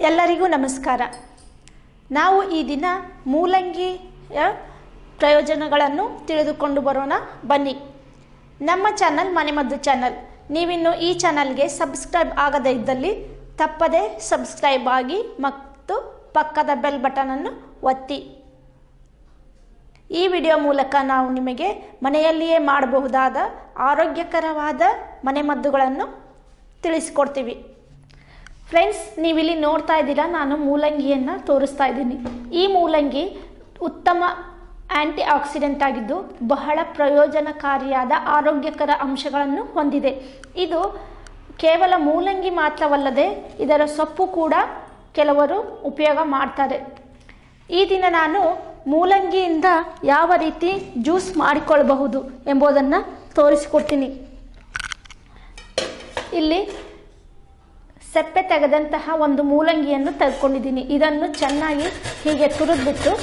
ಎಲ್ಲರಿಗೂ ನಮಸ್ಕಾರ. ನಾವು ಈ ದಿನ ಮೂಲಂಗಿಯ ಪ್ರಯೋಜನಗಳನ್ನು ತಿಳಿದುಕೊಂಡು ಬರೋಣ ಬನ್ನಿ. ನಮ್ಮ ಚಾನಲ್ ಮನೆಮದ್ದು ಚಾನಲ್. ನೀವಿನ್ನು ಈ ಚಾನಲ್ಗೆ ಸಬ್ಸ್ಕ್ರೈಬ್ ಆಗದೇ ಇದ್ದಲ್ಲಿ ತಪ್ಪದೇ ಸಬ್ಸ್ಕ್ರೈಬ್ ಆಗಿ ಮತ್ತು ಪಕ್ಕದ ಬೆಲ್ ಬಟನನ್ನು ಒತ್ತಿ. ಈ ವಿಡಿಯೋ ಮೂಲಕ ನಾವು ನಿಮಗೆ ಮನೆಯಲ್ಲಿಯೇ ಮಾಡಬಹುದಾದ ಆರೋಗ್ಯಕರವಾದ ಮನೆಮದ್ದುಗಳನ್ನು ತಿಳಿಸಿಕೊಡ್ತೀವಿ. ಫ್ರೆಂಡ್ಸ್, ನೀವಿಲ್ಲಿ ನೋಡ್ತಾ ಇದ್ದೀರಾ, ನಾನು ಮೂಲಂಗಿಯನ್ನು ತೋರಿಸ್ತಾ ಇದ್ದೀನಿ. ಈ ಮೂಲಂಗಿ ಉತ್ತಮ ಆಂಟಿ ಆಕ್ಸಿಡೆಂಟ್ ಆಗಿದ್ದು ಬಹಳ ಪ್ರಯೋಜನಕಾರಿಯಾದ ಆರೋಗ್ಯಕರ ಅಂಶಗಳನ್ನು ಹೊಂದಿದೆ. ಇದು ಕೇವಲ ಮೂಲಂಗಿ ಮಾತ್ರವಲ್ಲದೆ ಇದರ ಸೊಪ್ಪು ಕೂಡ ಕೆಲವರು ಉಪಯೋಗ ಮಾಡ್ತಾರೆ. ಈ ದಿನ ನಾನು ಮೂಲಂಗಿಯಿಂದ ಯಾವ ರೀತಿ ಜ್ಯೂಸ್ ಮಾಡಿಕೊಳ್ಳಬಹುದು ಎಂಬುದನ್ನು ತೋರಿಸಿಕೊಡ್ತೀನಿ. ಇಲ್ಲಿ ಸೆಪ್ಪೆ ತೆಗೆದಂತಹ ಒಂದು ಮೂಲಂಗಿಯನ್ನು ತೆಗೆದುಕೊಂಡಿದ್ದೀನಿ. ಇದನ್ನು ಚೆನ್ನಾಗಿ ಹೀಗೆ ತುರಿದ್ಬಿಟ್ಟು,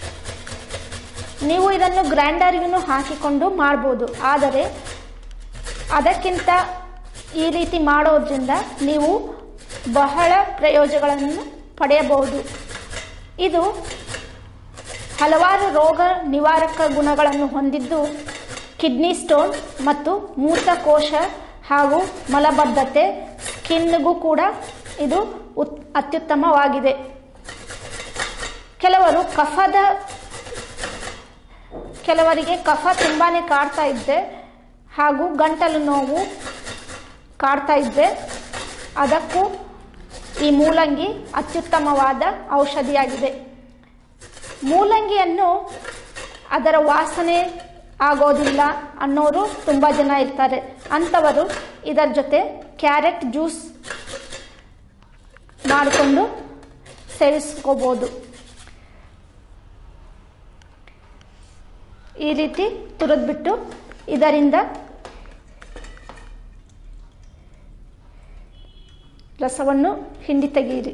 ನೀವು ಇದನ್ನು ಗ್ರೈಂಡರ್ಗೂ ಹಾಕಿಕೊಂಡು ಮಾಡ್ಬೋದು. ಆದರೆ ಅದಕ್ಕಿಂತ ಈ ರೀತಿ ಮಾಡೋದ್ರಿಂದ ನೀವು ಬಹಳ ಪ್ರಯೋಜನಗಳನ್ನು ಪಡೆಯಬಹುದು. ಇದು ಹಲವಾರು ರೋಗ ನಿವಾರಕ ಗುಣಗಳನ್ನು ಹೊಂದಿದ್ದು ಕಿಡ್ನಿ ಸ್ಟೋನ್ ಮತ್ತು ಮೂತ್ರಕೋಶ ಹಾಗೂ ಮಲಬದ್ಧತೆ, ಸ್ಕಿನ್ಗೂ ಕೂಡ ಇದು ಅತ್ಯುತ್ತಮವಾಗಿದೆ. ಕೆಲವರಿಗೆ ಕಫ ತುಂಬಾ ಕಾಡ್ತಾ ಇದ್ದೆ ಹಾಗೂ ಗಂಟಲು ನೋವು ಕಾಡ್ತಾ ಇದ್ದೆ, ಅದಕ್ಕೂ ಈ ಮೂಲಂಗಿ ಅತ್ಯುತ್ತಮವಾದ ಔಷಧಿಯಾಗಿದೆ. ಮೂಲಂಗಿಯನ್ನು ಅದರ ವಾಸನೆ ಆಗೋದಿಲ್ಲ ಅನ್ನೋರು ತುಂಬ ಜನ ಇರ್ತಾರೆ. ಅಂಥವರು ಇದರ ಜೊತೆ ಕ್ಯಾರೆಟ್ ಜ್ಯೂಸ್ ಮಾಡಿಕೊಂಡು ಸೇವಿಸ್ಕೋಬೋದು. ಈ ರೀತಿ ತುರಿದ್ಬಿಟ್ಟು ಇದರಿಂದ ರಸವನ್ನು ಹಿಂಡಿ ತೆಗೆಯಿರಿ.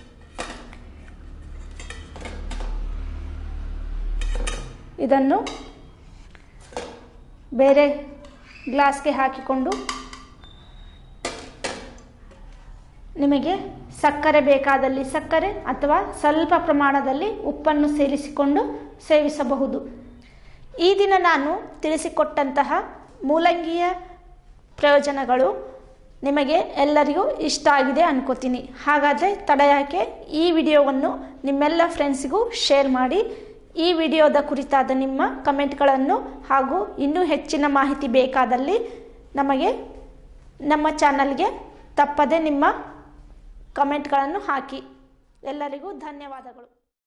ಇದನ್ನು ಬೇರೆ ಗ್ಲಾಸ್ಗೆ ಹಾಕಿಕೊಂಡು, ನಿಮಗೆ ಸಕ್ಕರೆ ಬೇಕಾದಲ್ಲಿ ಸಕ್ಕರೆ ಅಥವಾ ಸ್ವಲ್ಪ ಪ್ರಮಾಣದಲ್ಲಿ ಉಪ್ಪನ್ನು ಸೇರಿಸಿಕೊಂಡು ಸೇವಿಸಬಹುದು. ಈ ದಿನ ನಾನು ತಿಳಿಸಿಕೊಟ್ಟಂತಹ ಮೂಲಂಗಿಯ ಪ್ರಯೋಜನಗಳು ನಿಮಗೆ ಎಲ್ಲರಿಗೂ ಇಷ್ಟ ಆಗಿದೆ ಅನ್ಕೋತೀನಿ. ಹಾಗಾದರೆ ತಡ ಯಾಕೆ, ಈ ವಿಡಿಯೋವನ್ನು ನಿಮ್ಮೆಲ್ಲ ಫ್ರೆಂಡ್ಸಿಗೂ ಶೇರ್ ಮಾಡಿ. ಈ ವಿಡಿಯೋದ ಕುರಿತಾದ ನಿಮ್ಮ ಕಮೆಂಟ್ಗಳನ್ನು ಹಾಗೂ ಇನ್ನೂ ಹೆಚ್ಚಿನ ಮಾಹಿತಿ ಬೇಕಾದಲ್ಲಿ ನಮ್ಮ ಚಾನಲ್ಗೆ ತಪ್ಪದೆ ನಿಮ್ಮ ಕಮೆಂಟ್ಗಳನ್ನು ಹಾಕಿ. ಎಲ್ಲರಿಗೂ ಧನ್ಯವಾದಗಳು.